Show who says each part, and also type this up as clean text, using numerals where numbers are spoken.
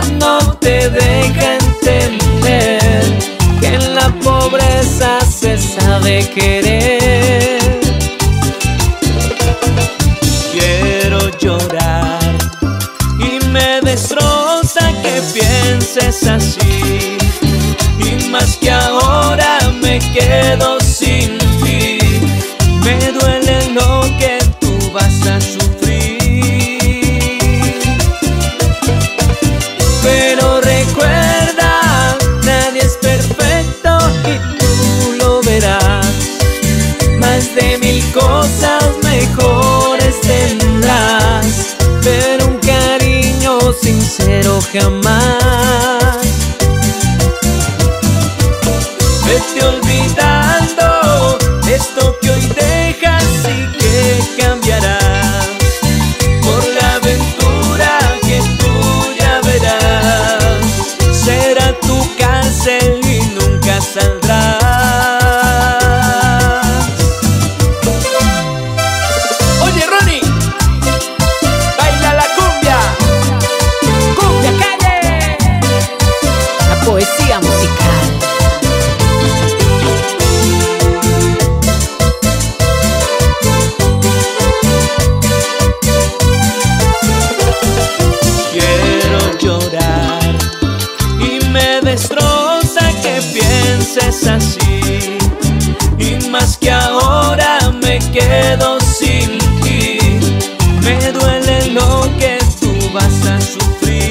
Speaker 1: realidad no te deja entender que en la pobreza se sabe querer. Quiero llorar y me destroza que pienses así, y más que ahora me quedo sin ti. Me duele lo que tú vas a sufrir, pero recuerda, nadie es perfecto y tú lo verás. Más de 1000 cosas mejores tendrás, pero un cariño sincero jamás. Vete olvidando esto que hoy dejas y que cambiarás por la aventura que tú ya verás. Será tu cárcel y nunca saldrás. Oye, Ronnie, baila la cumbia, cumbia calle, la poesía musical. Destroza que pienses así, y más que ahora me quedo sin ti. Me duele lo que tú vas a sufrir.